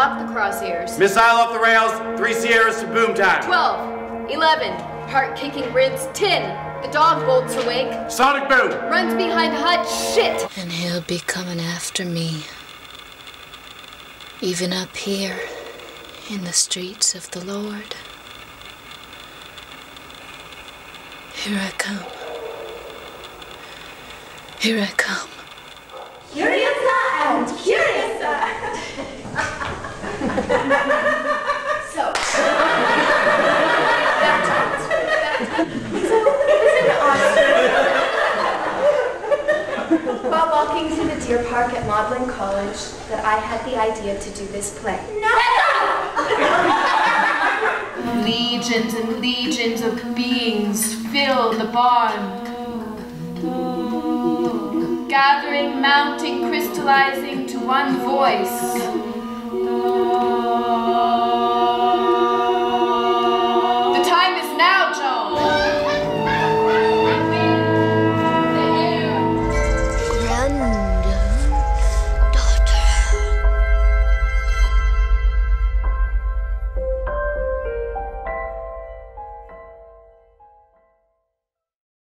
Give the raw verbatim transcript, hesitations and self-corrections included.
Drop the crosshairs. Missile off the rails, three Sierras to boom time. Twelve. Eleven. Heart-kicking ribs. Ten. The dog bolts awake. Sonic boom. Runs behind hut. Shit. And he'll be coming after me. Even up here in the streets of the Lord. Here I come. Here I come. Curiouser and curiouser. so, so it was in Austin, while walking through the deer park at Magdalen College, that I had the idea to do this play. No! Legions and legions of beings fill the barn. Gathering, mounting, crystallizing to one voice.